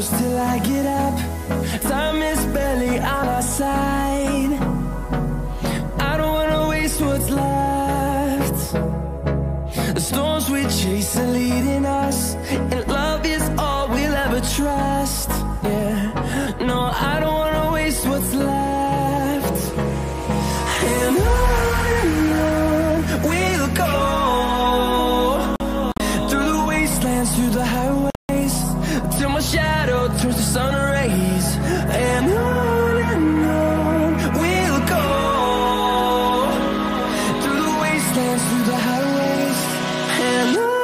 close till I get up. Time is barely on our side. I don't wanna waste what's left. The storms we chase are leading us, and love is all we'll ever trust. Yeah, no, I don't wanna waste what's left. And on we'll go, through the wastelands, through the highways, till my shadow turns to sun rays. And on we'll go, through the wastelands, through the highways, and on we'll go.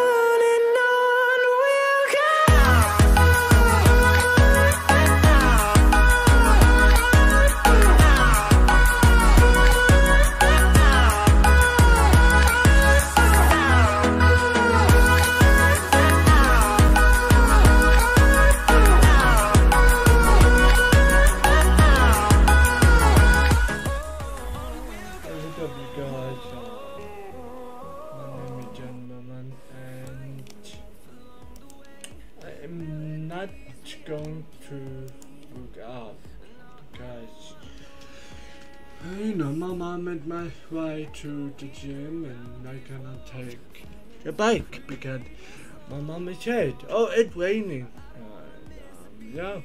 Going to look up because you know my mom made my way to the gym and I cannot take a bike because my mom is said, oh, it's raining. Yeah.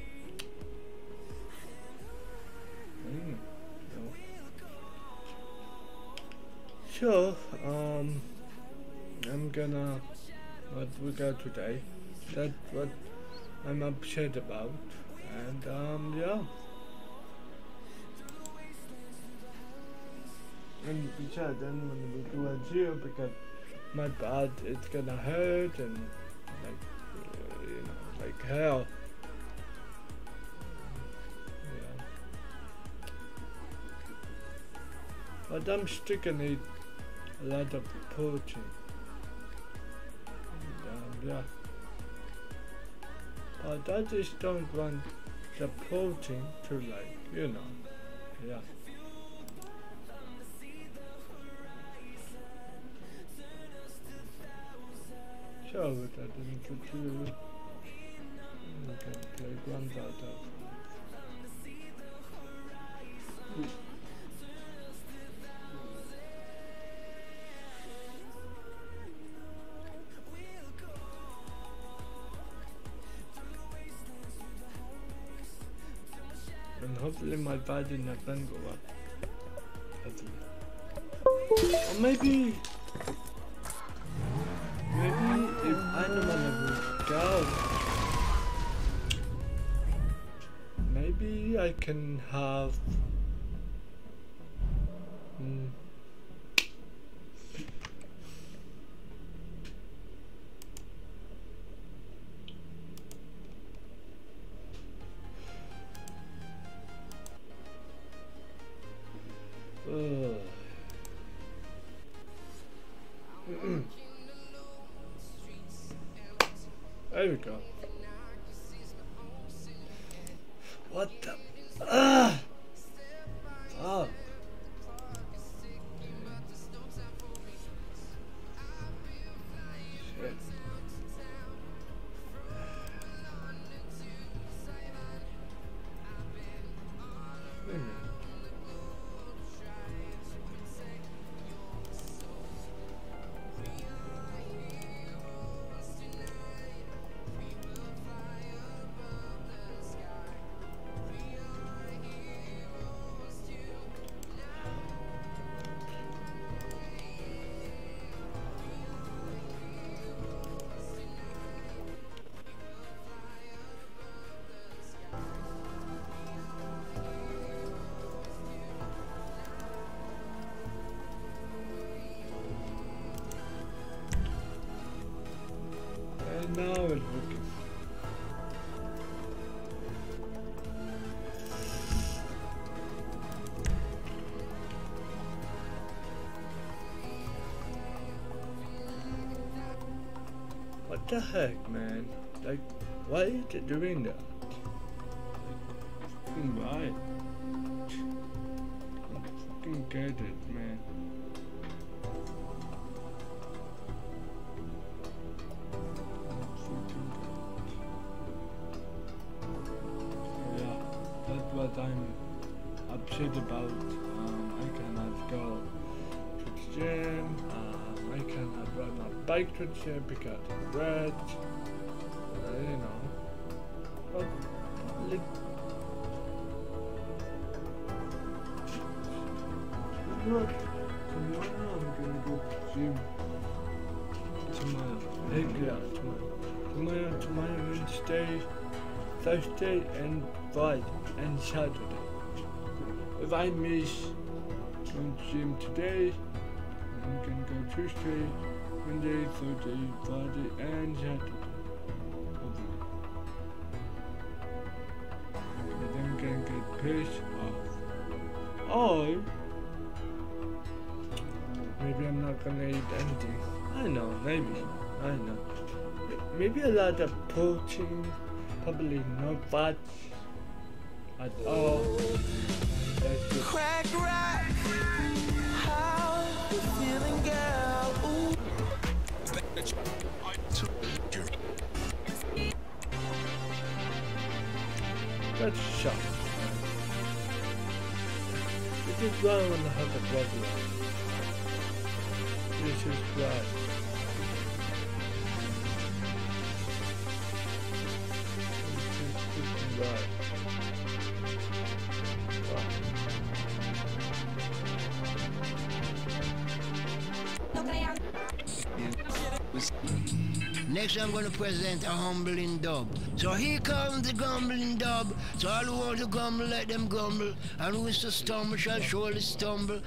So I'm gonna what we got today. That's what I'm upset about, and yeah. And yeah, then when we do a gym, because my butt it's gonna hurt and like you know, like hell. Yeah. But I'm still gonna eat a lot of protein. And, yeah. But I just don't want the protein to like, you know, yeah. So what I didn't do, we can play Granddaughter. And hopefully my body not gonna go up. Or maybe if Animal would go, maybe I can have there we go. What the? Fuck. Shit. Now it's working. What the heck, man? Like, why is it doing that? Why? I fucking get it, man. shit about I cannot go to the gym, I cannot ride my bike to the gym because of red, you know. But tomorrow I'm gonna go to the gym. Tomorrow, tomorrow, Wednesday, Thursday, and Friday, and Saturday. If I miss the gym today, I'm gonna go Tuesday, Wednesday, Thursday, Friday, and Saturday. And then I'm gonna get pissed off. Or maybe I'm not gonna eat anything. I know, maybe. I know. Maybe a lot of protein, probably no fat at all. That's it. Crack rock, how you feeling, girl? Ooh. That's a shock. This is why I want to have a problem. This is why. Right. Next I'm going to present a humbling dub. So here comes the grumbling dub. So all who want to grumble, let them grumble. And who is to stumble shall surely stumble.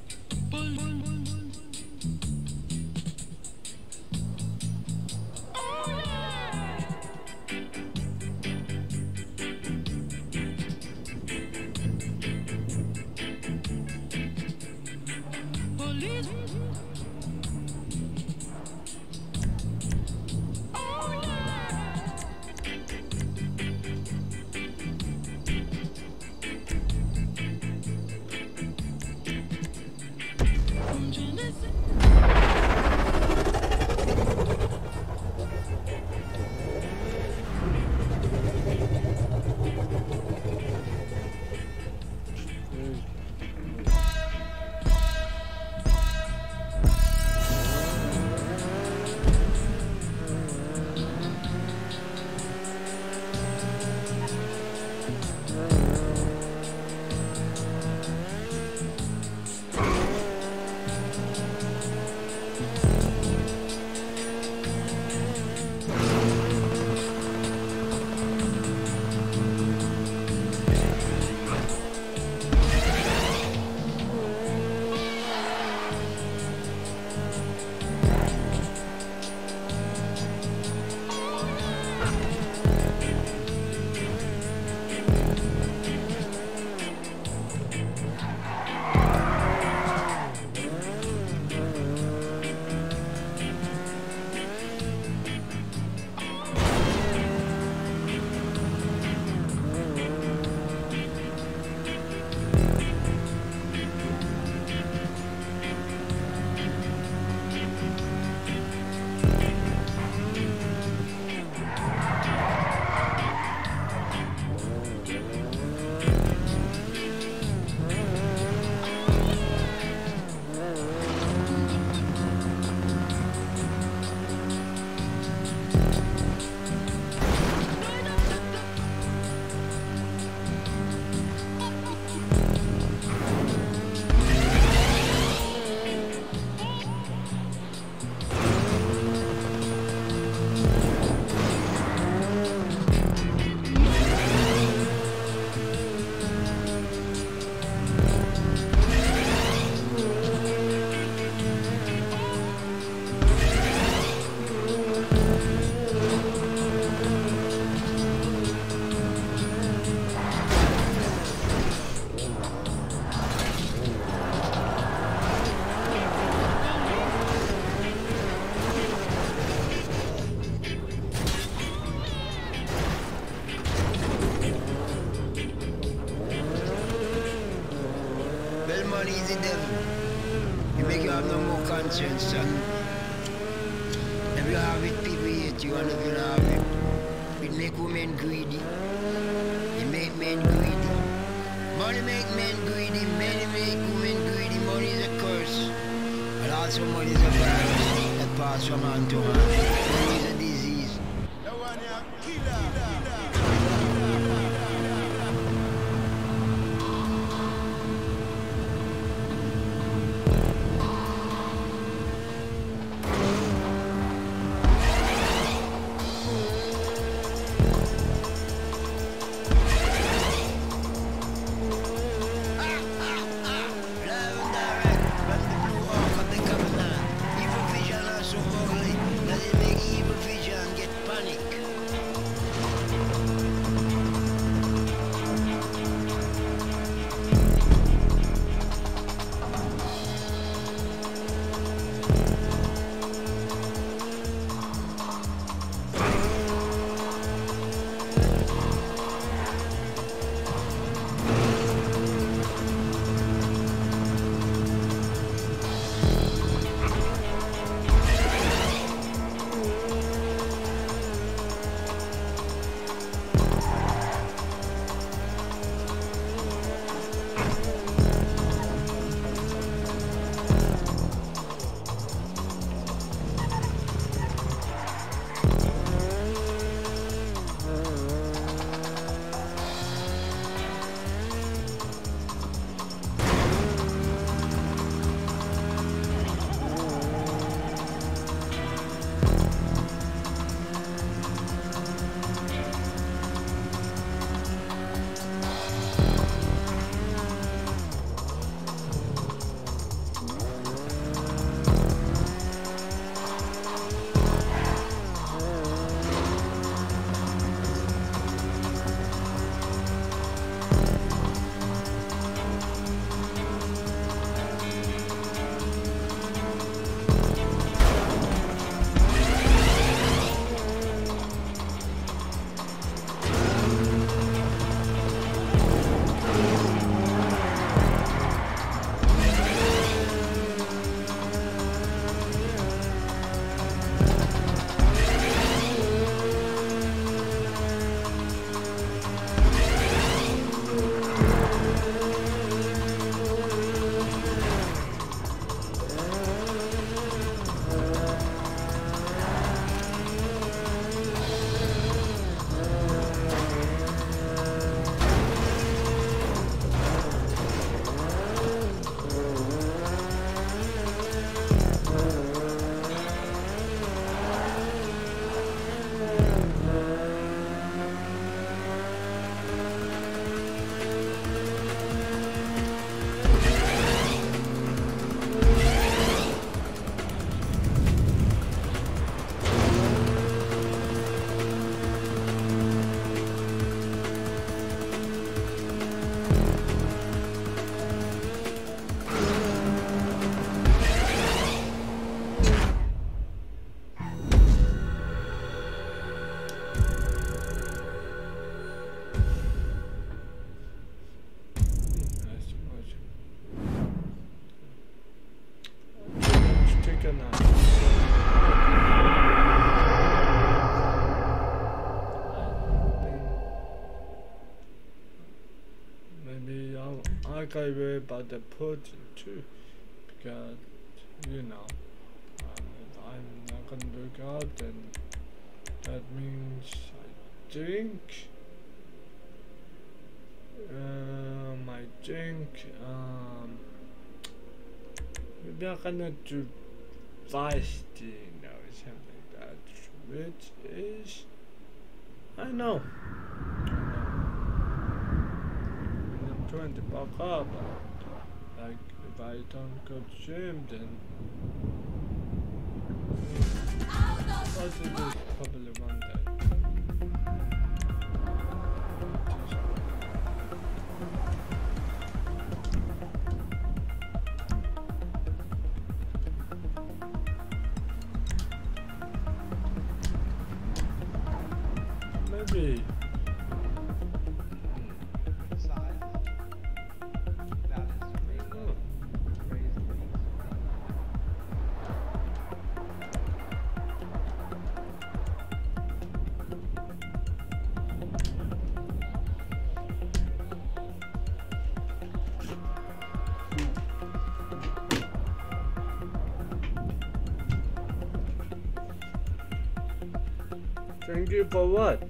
Money is the devil. You make you have no more conscience, son. If you have it, people hate you, and if you don't have it, it make women greedy. It make men greedy. Money make men greedy, men make women greedy. Money is a curse. And also money is a virus that passes from hand to hand. Money is a disease. The one you killer. I worry about the Putin too, because you know, if I'm not gonna look out, then that means I think maybe I'm gonna do fasting or something like that, which is I know. I'm trying to buck up, like if I don't go to gym, then I'll do this probably one day. Maybe. Thank you for what?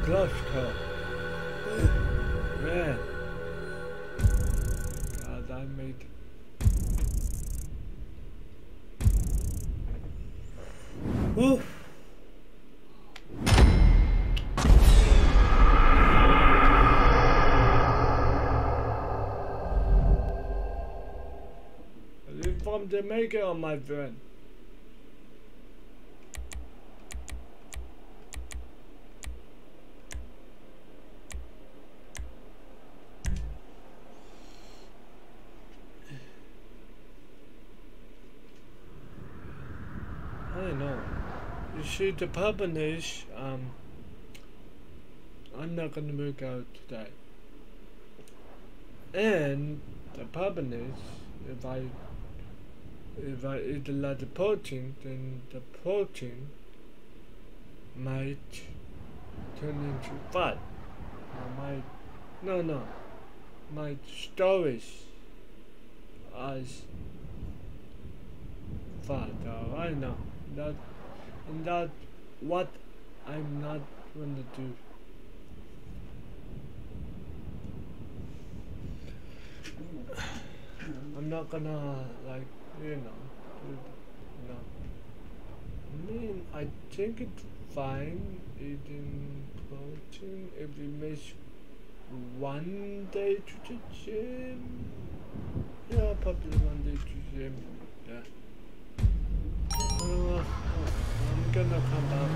close call. Man. God, I made it. Woo. Are you from Jamaica or my friend? I don't know. You see, the problem is, I'm not gonna work out today. And the problem is, if I eat a lot of protein, then the protein might turn into fat. Might storage as fat. I know that what I'm not gonna do. I'm not gonna do no. I mean, I think it's fine eating protein if you miss one day to the gym. Yeah, probably one day to the gym. Yeah. I'm gonna come back.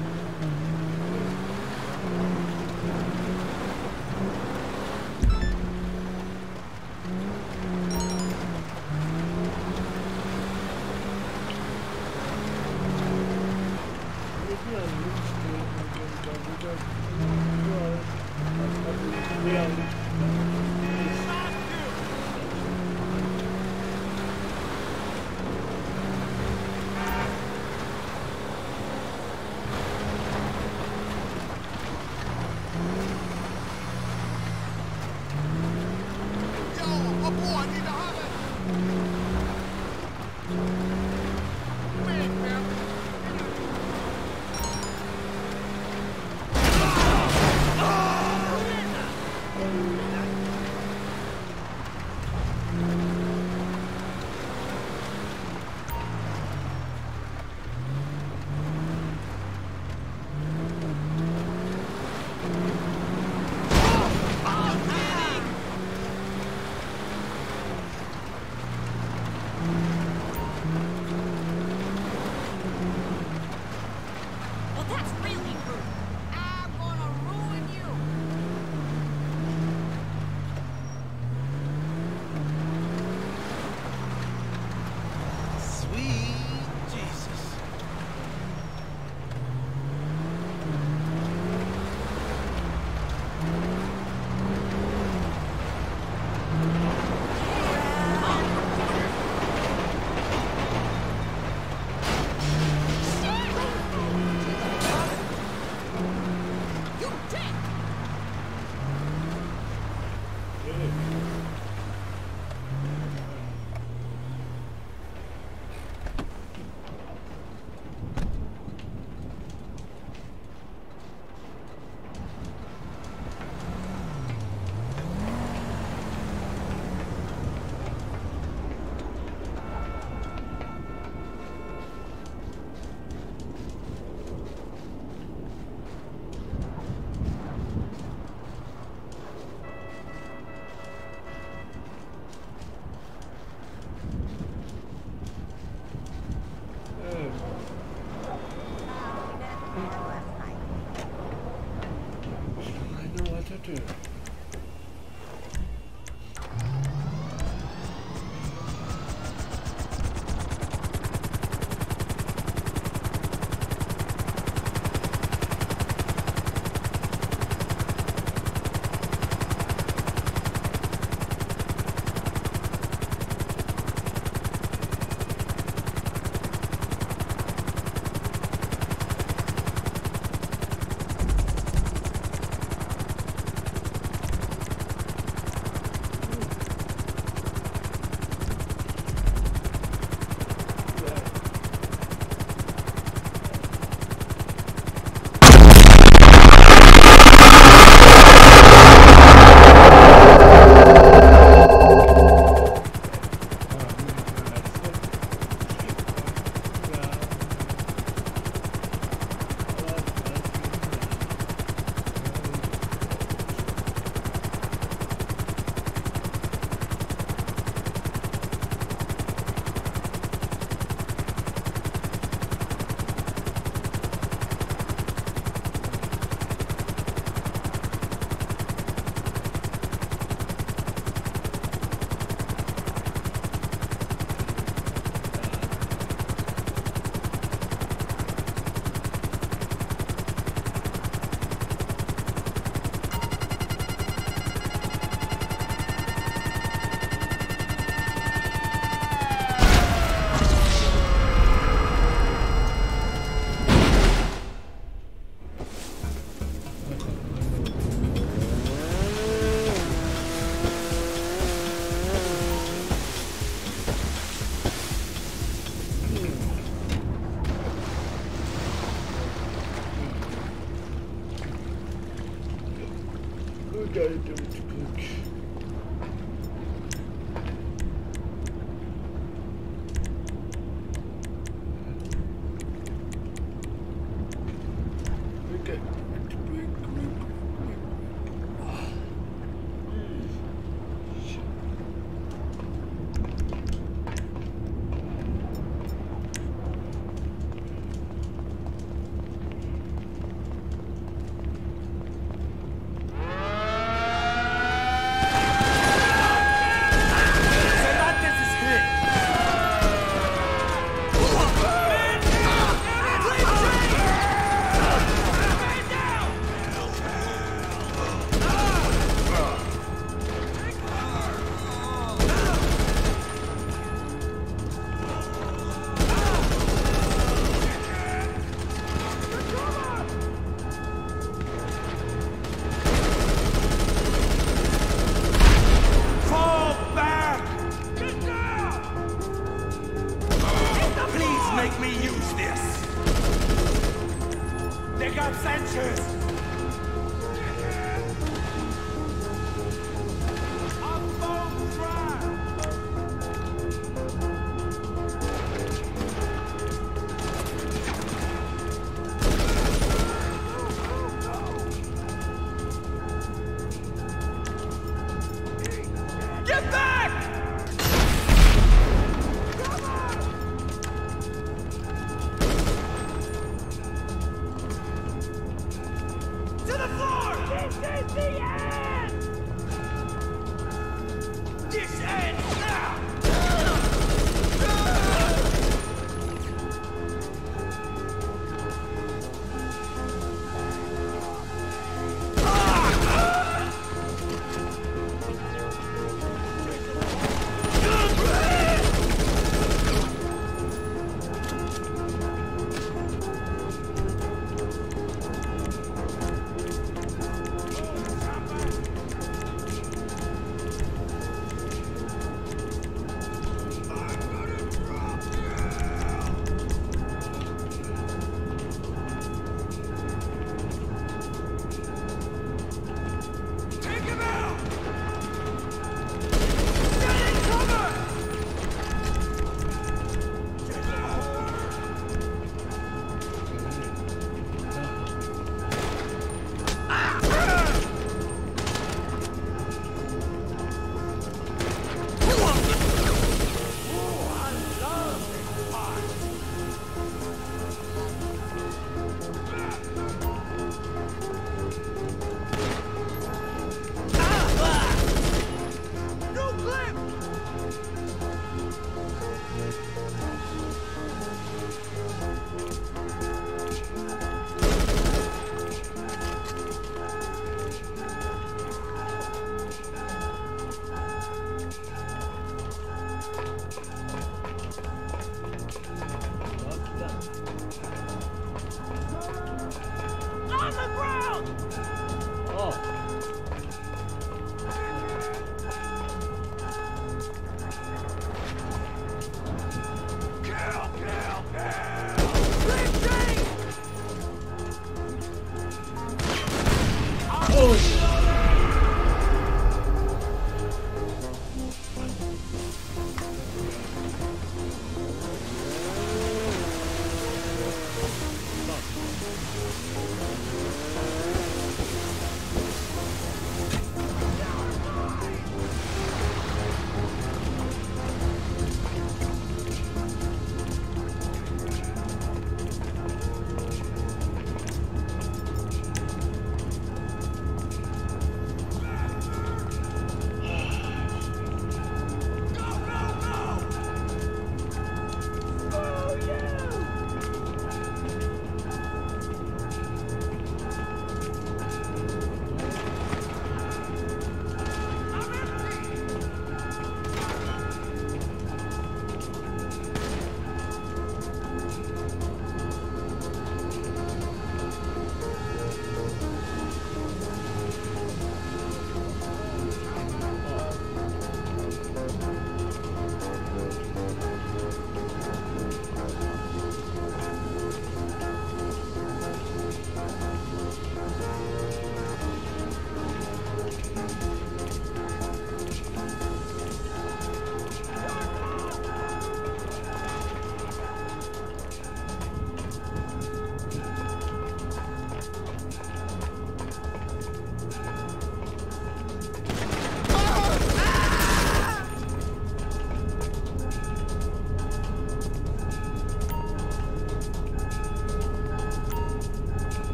We gotta do it quick.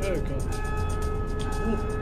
There we go. Ooh.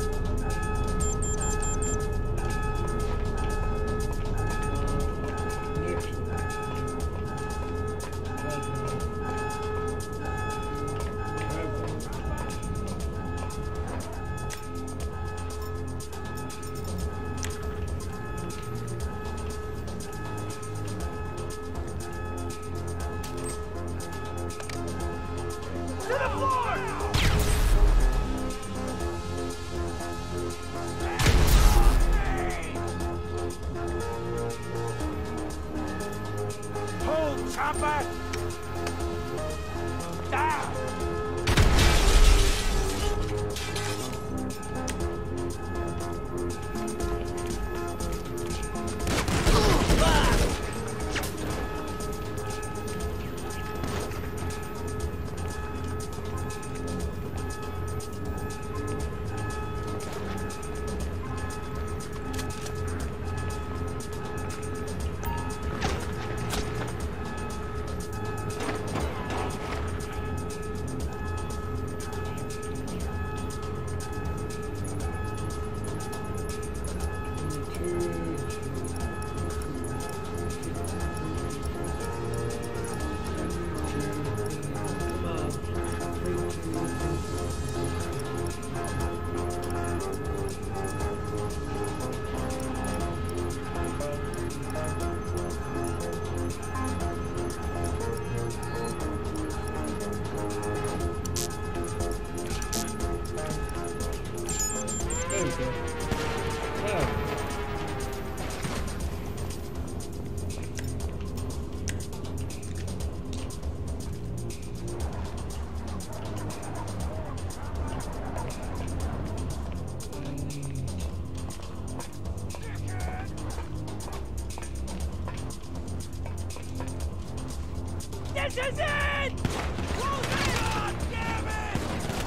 This is it! God damn it!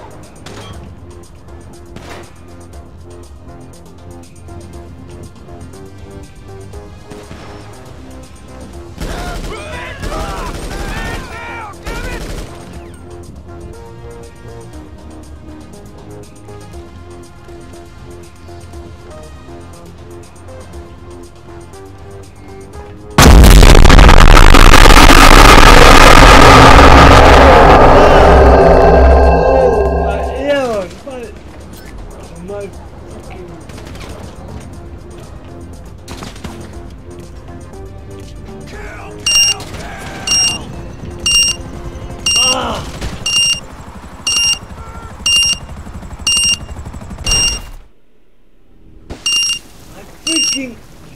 Freaking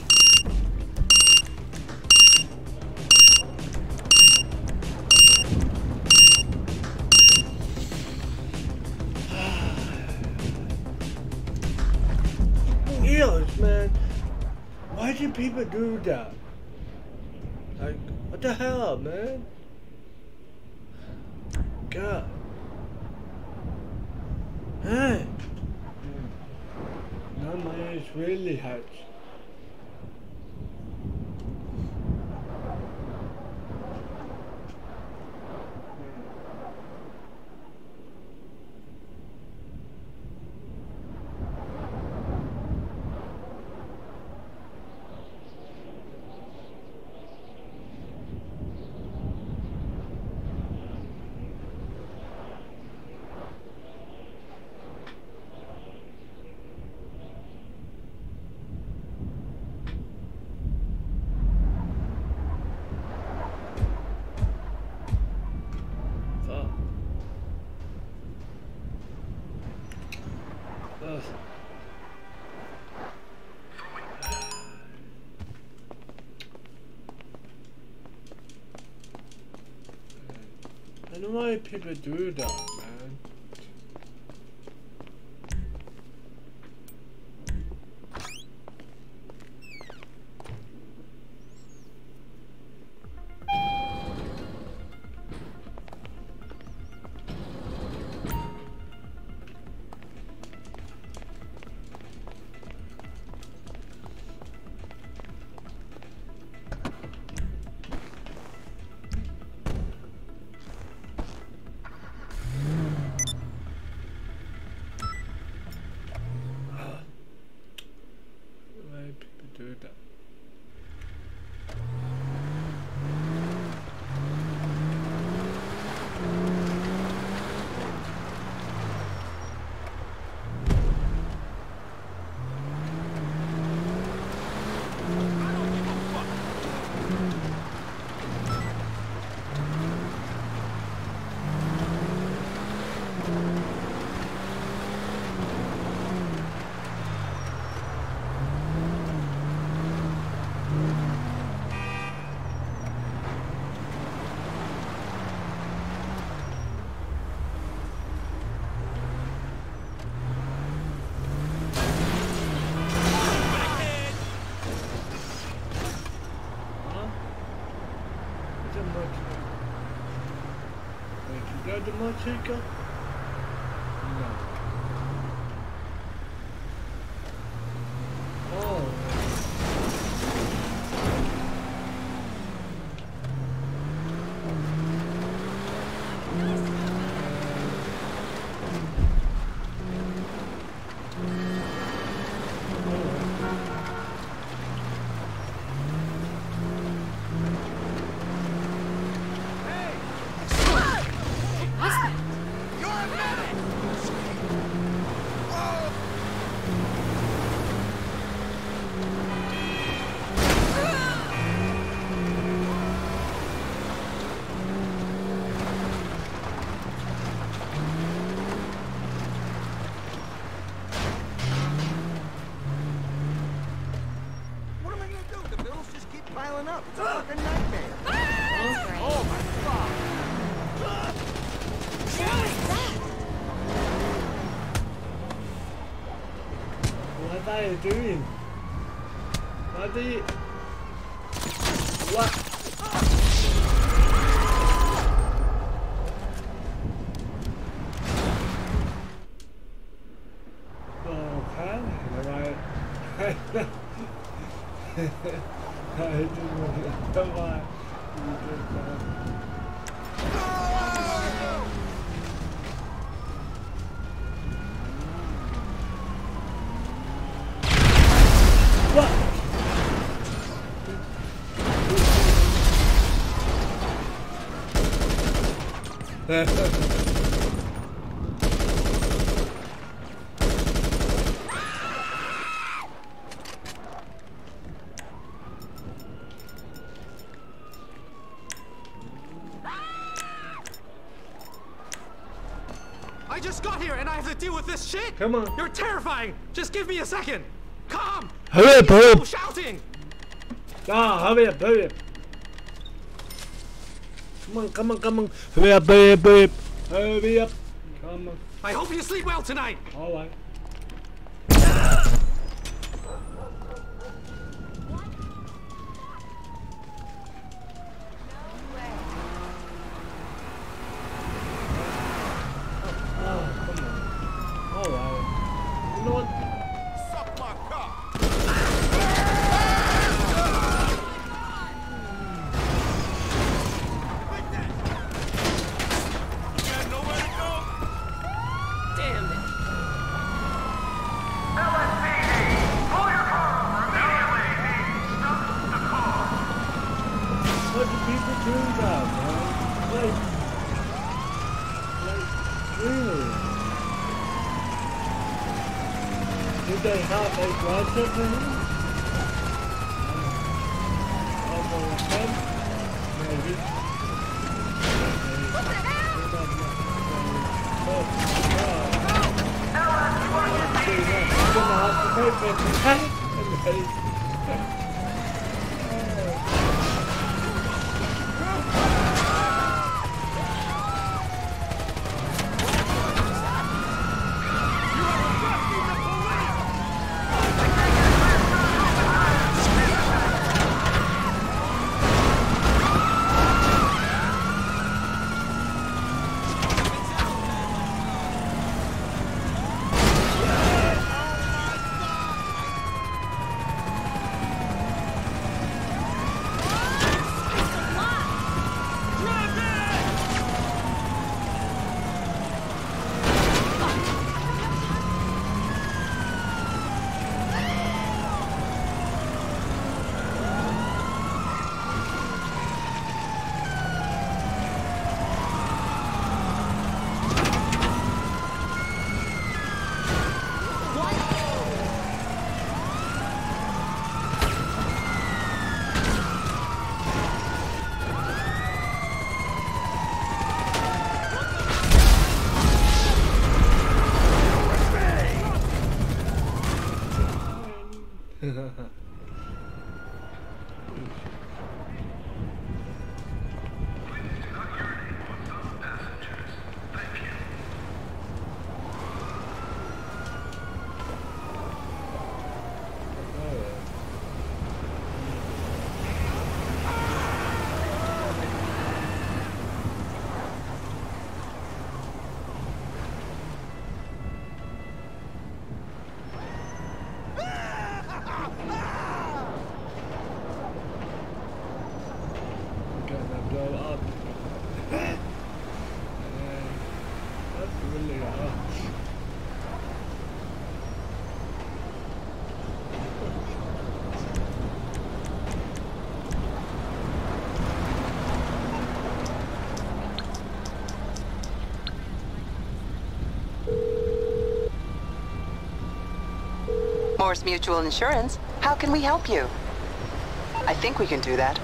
eels, man. Why do people do that? Like, what the hell, man? God. Hey. Now my eyes really hurts. I don't know why people do that, man. The motorcycle? No. Oh. Piling up. It's a fucking nightmare. Oh my God. What are you doing? What are you... What? Okay, alright. I didn't want to come on. You did that. What? I just got here and I have to deal with this shit. Come on. You're terrifying. Just give me a second. Calm. Hurry up, hurry up. Shouting. Ah, hurry up, hurry up. Come on, come on, come on. Hurry up, hurry up, hurry up. Hurry up. Come on. I hope you sleep well tonight. Alright. Suck my cock. Like that. You got nowhere to go? Damn it. What do people do that, man? Like, really? Did they have a grudge for him? Over a pen? Maybe. What the hell? I'm gonna have to pay for it. Morse Mutual Insurance. How can we help you? I think we can do that.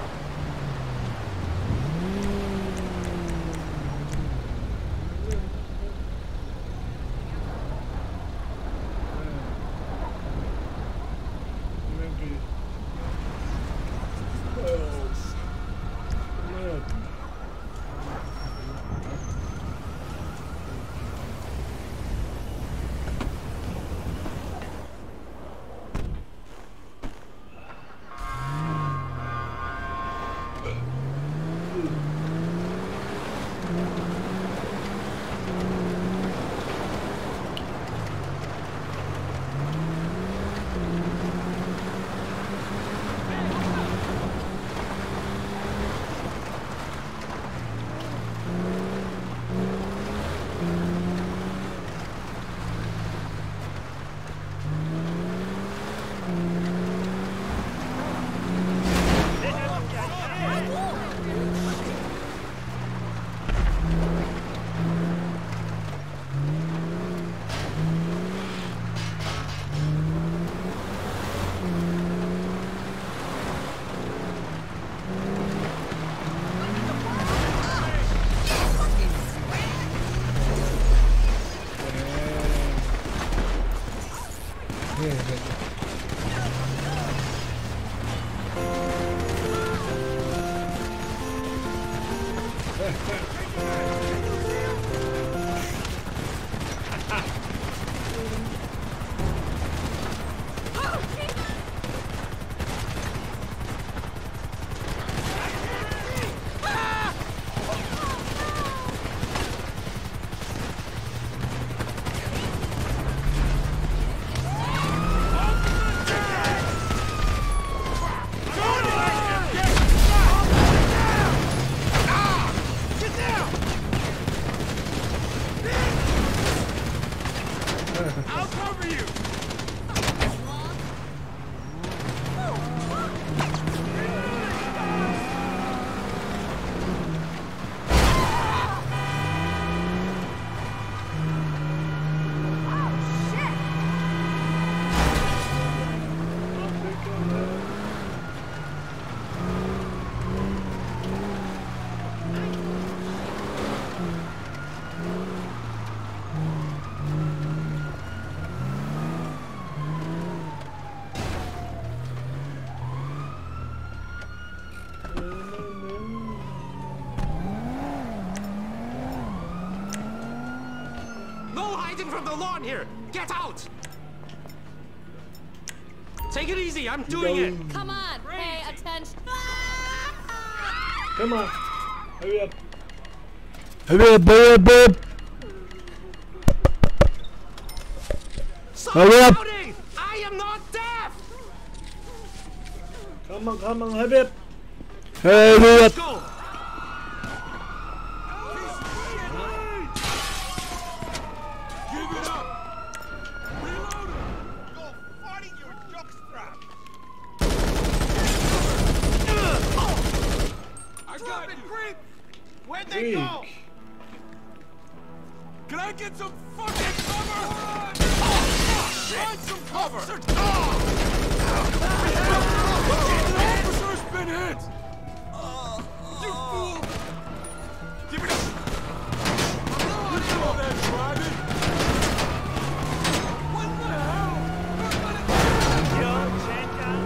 From the lawn here! Get out! Take it easy, I'm doing it! Come on, pay attention. Come on. Hurry up. Hurry up, hurry up, hurry up. Stop Hurry up. shouting! I am not deaf! Come on, hurry up. Hurry Let's up. go! Where'd they go? Can I get some fucking cover? Find some cover! Officer's been hit! You fool! Give it up! You saw that driving? What the hell? Yo, check out!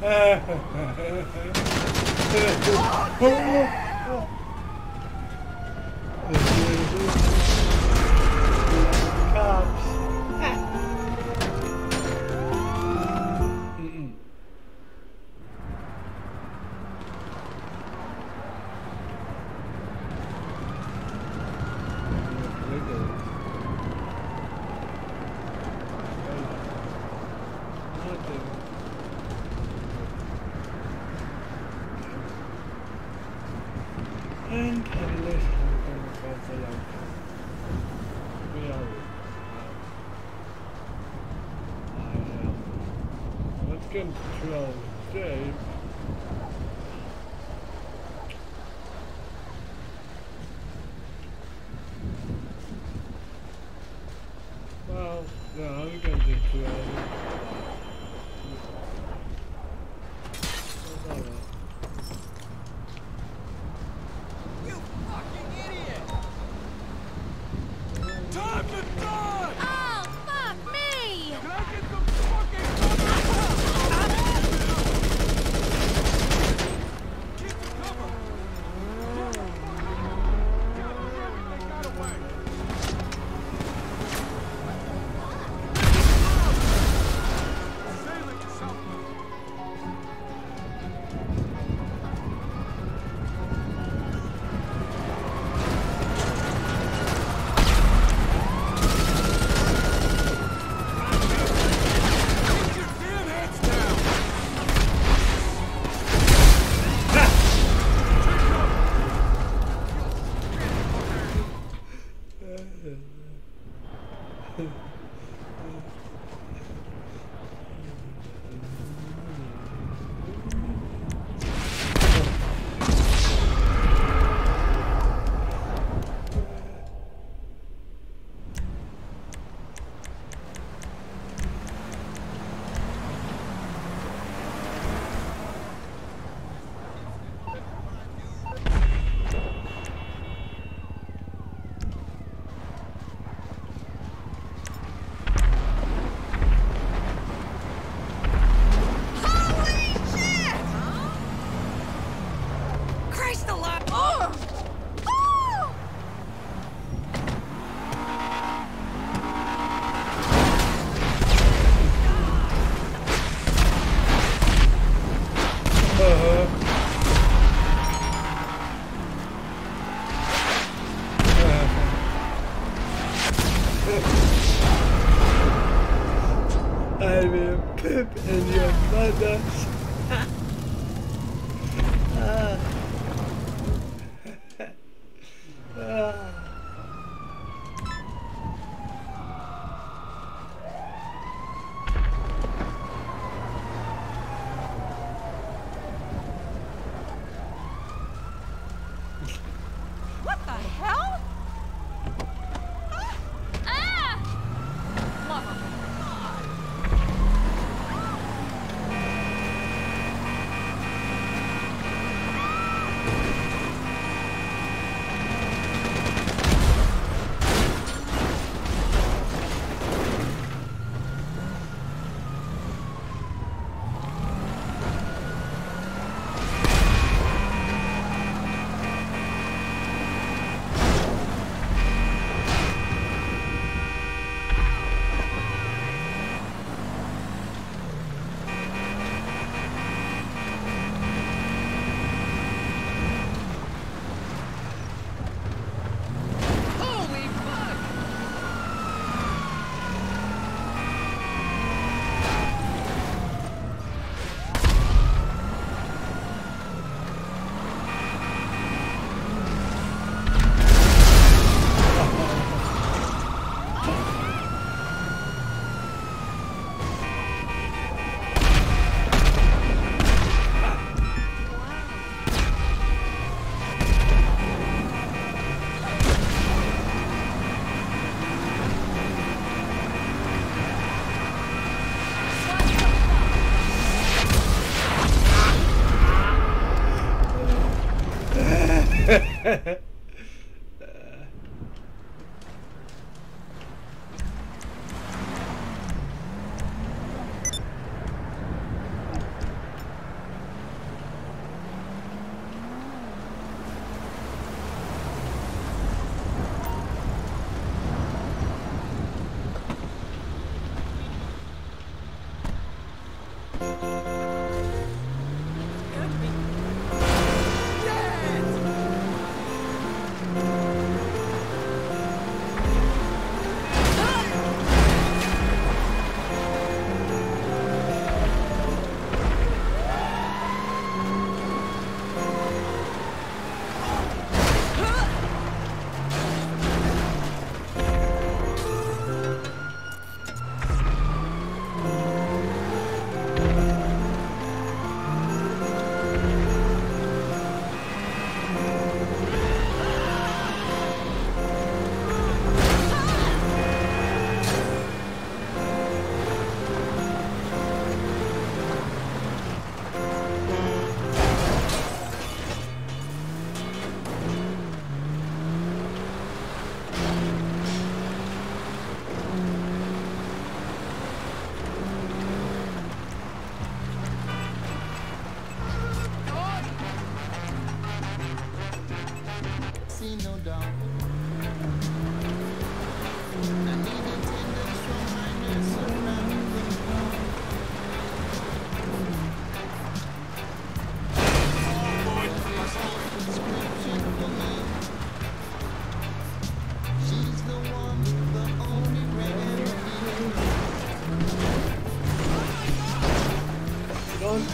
And endless hunting for the light. We are let's control Dave. Well, no, I'm going to control Time to die! Oh, fuck me! Can I get some fucking Keep the cover! God damn it, they got away! Sailing something! Christ alive! Oh! Oh! I will poop in your mother's. What the hell? Ah! Love 'em.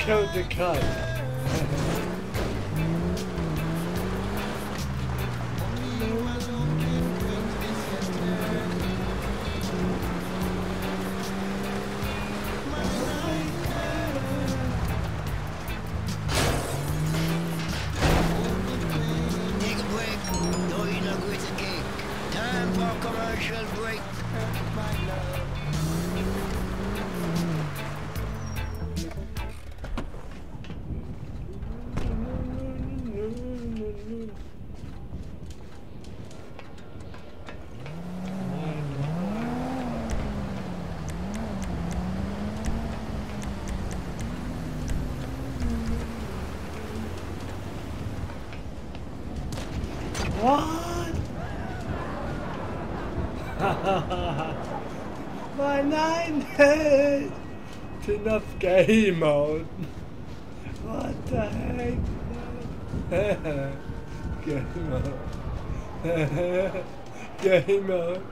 killed the kite. Take a break. Don't eat no grits and cake. Time for commercial break. What? My 9 hits! It's enough game mode. What the heck? Game mode. Game mode.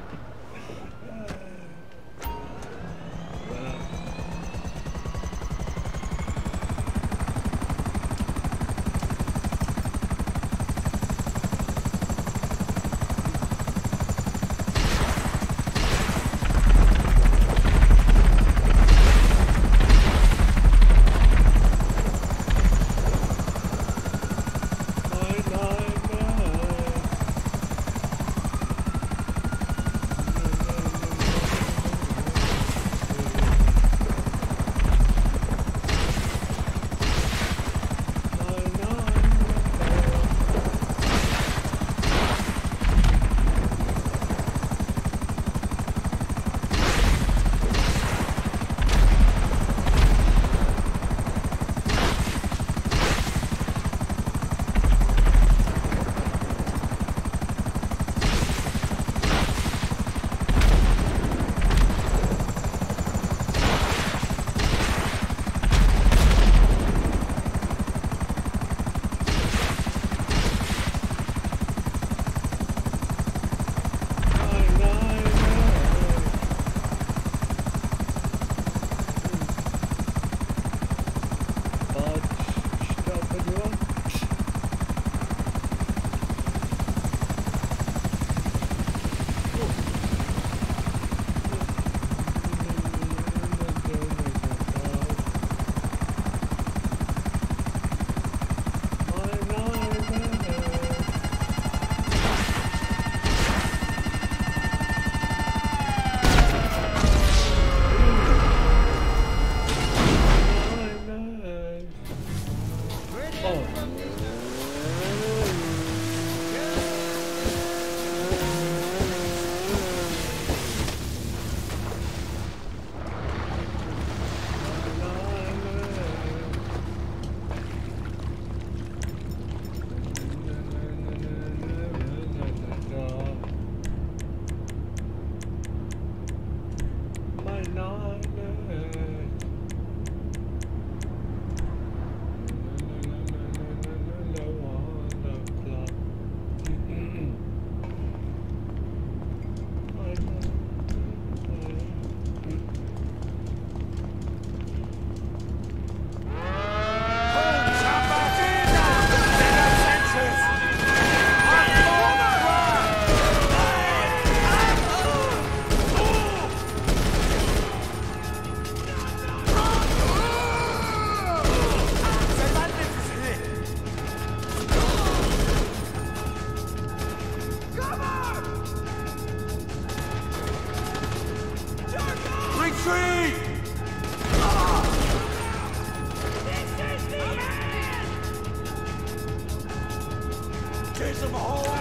Chase them home!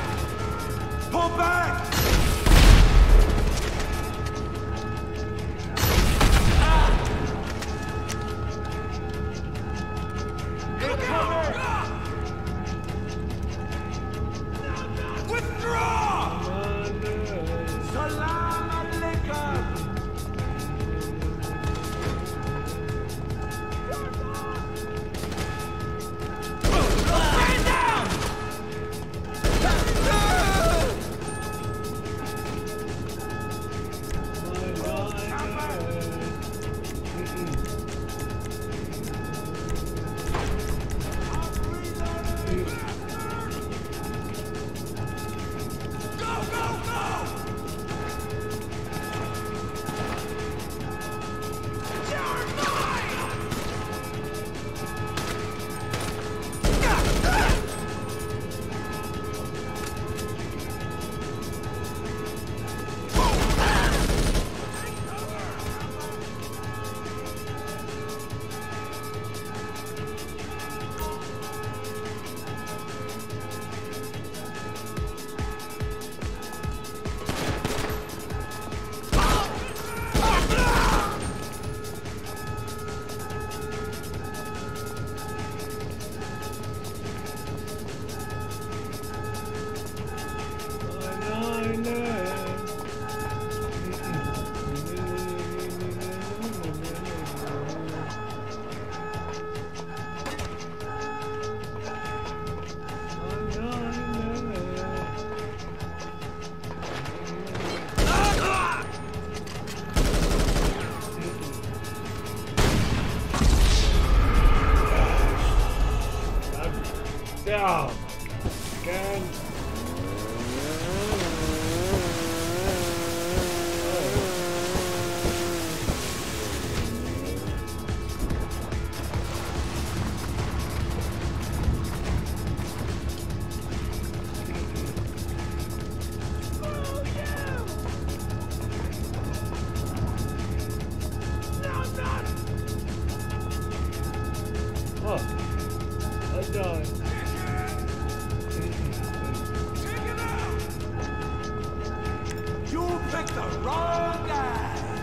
Pull back! Withdraw! Salam alaikum! picked the wrong guy.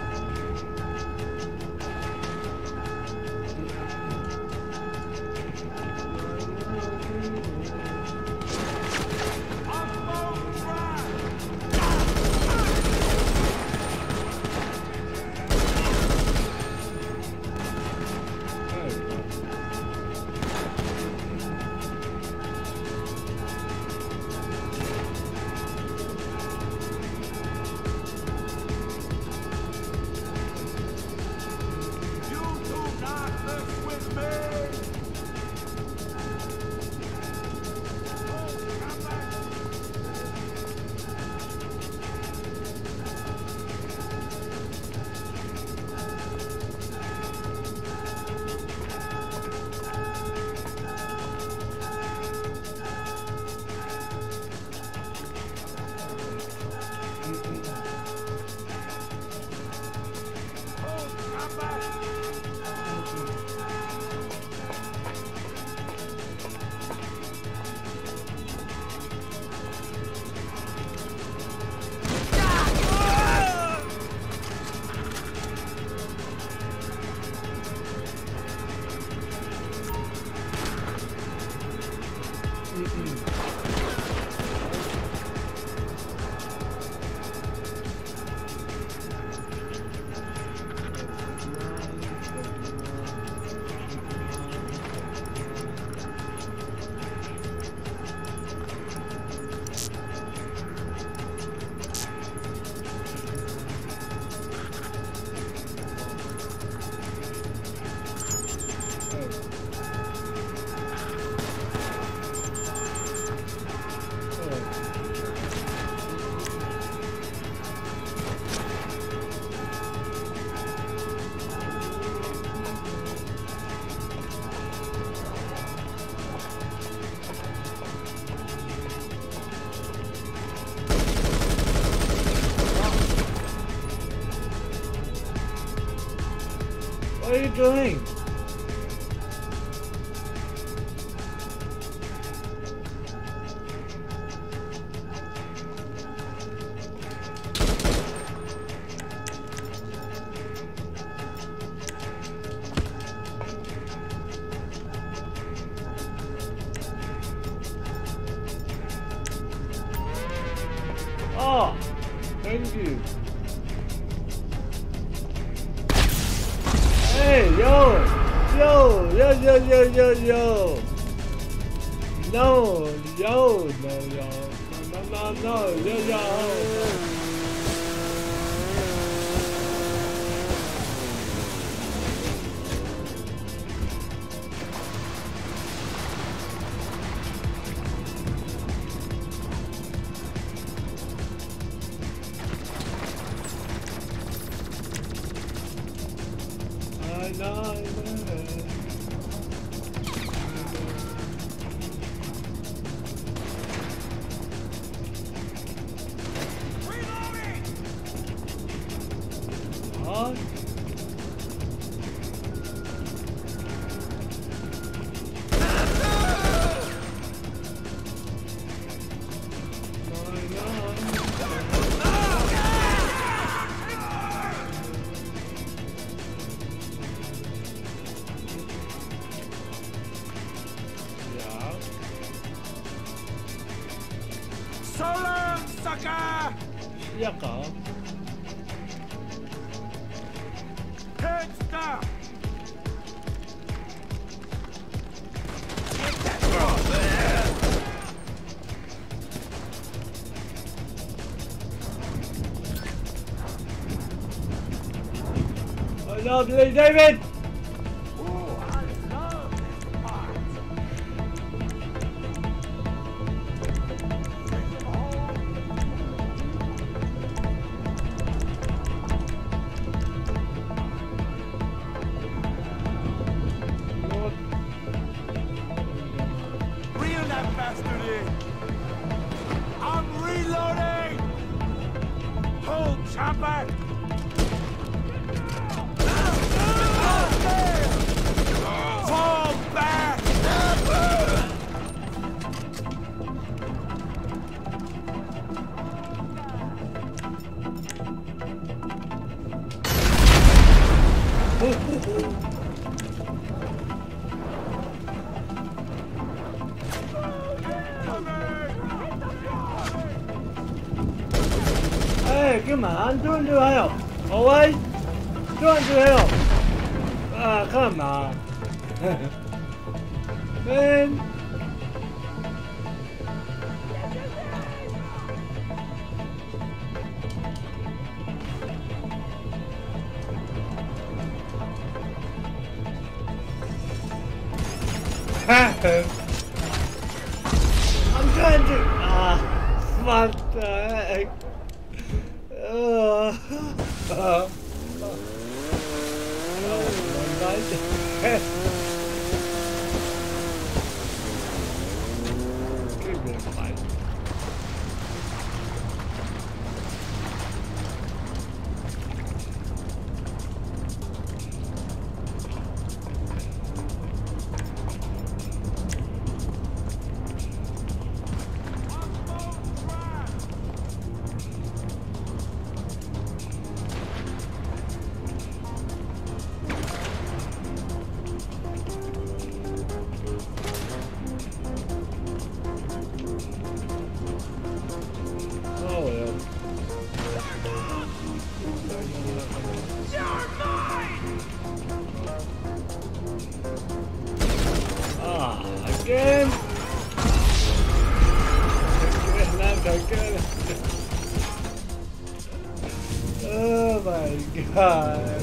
What are you doing? Oh, thank you. Hey, yo! No, yo. So long, sucker! Jaka? Can't stop! Get that Lovely, David! Oh, I love this part! Reel that bastard in! I'm reloading! Hold, chopper! Fall back! Hey, come on, I'm trying to help. Alright? Trying to help. Ah, come on. Man. I'm trying to. Ah, fuck the heck. Give me a fight. Again! Again. Oh my god.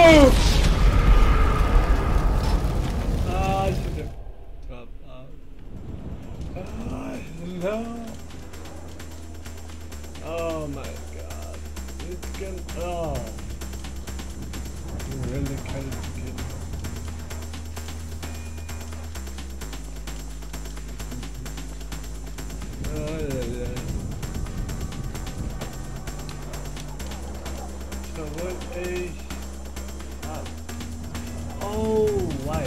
Ah, I should have dropped out. Ah, no. Oh my god. It's gonna. Oh. You really can't get. Oh, yeah, yeah. So what is up? Oh, why?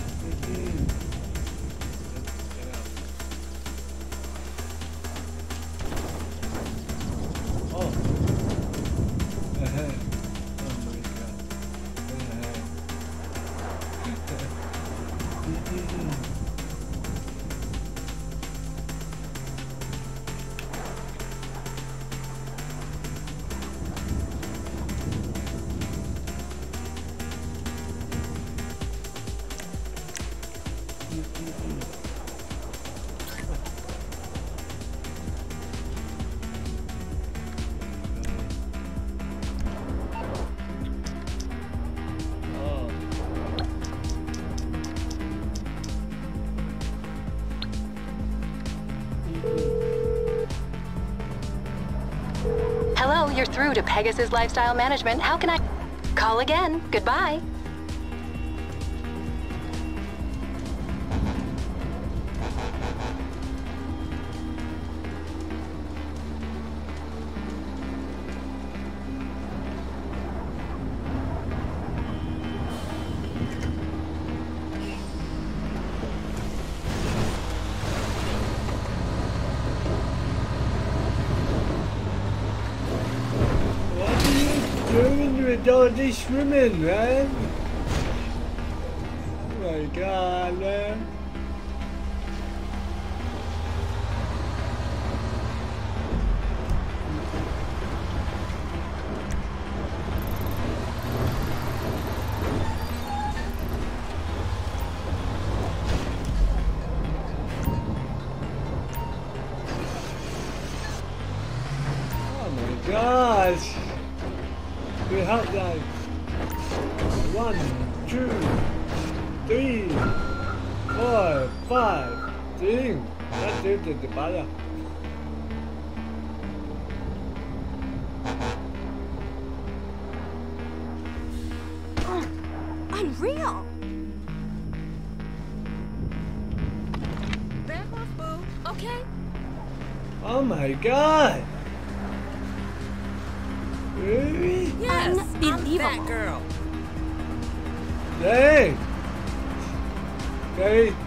Oh. Oh my god. Hello, you're through to Pegasus Lifestyle Management. How can I... Call again. Goodbye. Doing with all this swimming, man? Oh my god, man. Oh my gosh. We have like 1, 2, 3, 4, 5 tiếng. Đã tiêu tiền từ ba rồi. Unreal. Back off, boo. Okay. Oh my god. Really? Yes, I'm that girl. Dang. Okay.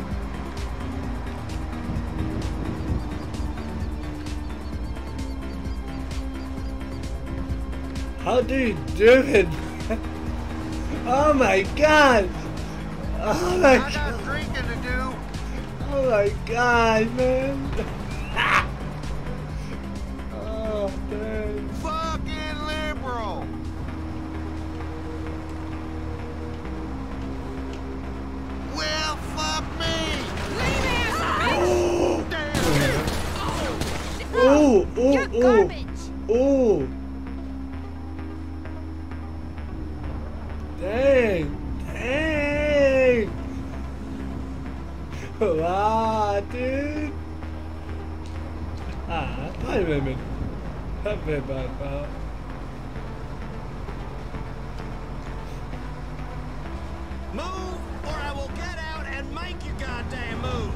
How do you do it? Oh my god. Oh my god. I got drinking to do. Oh my god, man. Oh, dang. Fucking liberal. Well, fuck me. Oh, You're oh, garbage. oh. Dang. Dang. Wow, dude. Ah, wait a minute. Not very bad, pal. Move, or I will get out and make you goddamn move.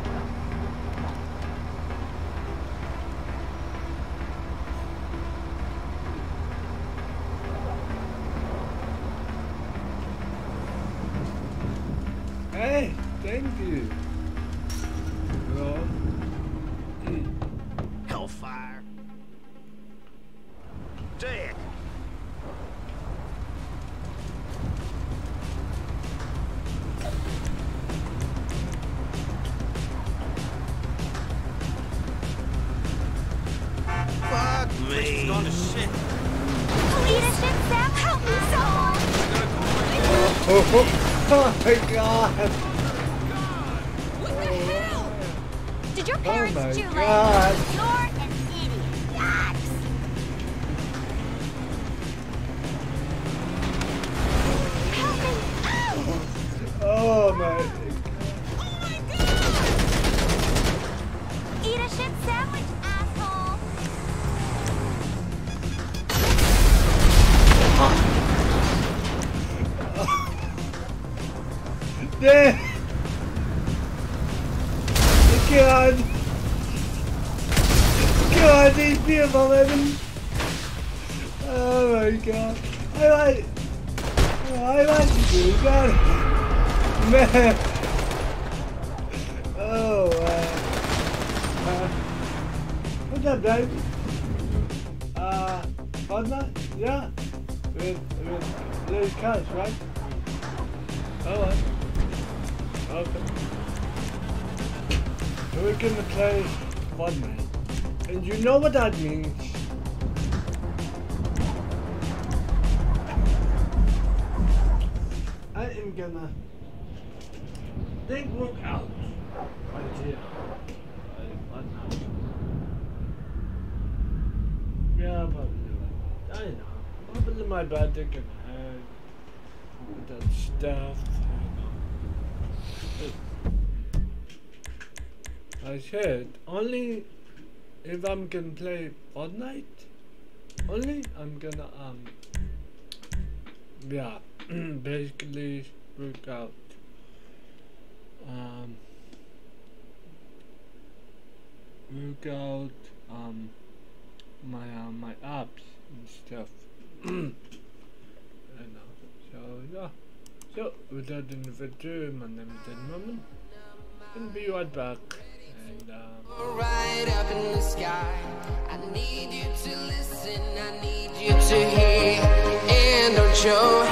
Hey, thank you. Hello. Hellfire. Dick. Fuck me. It's gone to shit. Leadership, Sam, help me so. Oh my god. What the hell? Did your Oh parents my chew god. like you're an idiot? Yikes. Oh my. Eat a shit sandwich, asshole. Damn! God! God, these people living! Oh my God! I like to do that! Man! Oh wow! What's up, Dave? Partner? Yeah? With Liz Cash, right? Alright. Okay. So we're gonna play Fortnite. And you know what that means. I am gonna think work out right here. Fortnite. Yeah, probably. I know. Probably my bad thinking ahead with that stuff. I said only if I'm gonna play Fortnite. Only I'm gonna yeah, basically work out my apps and stuff. I know. So yeah. So without any further ado, my name is Ed Norman. Gonna be right back. And right up in the sky, I need you to listen, I need you to hear, and don't show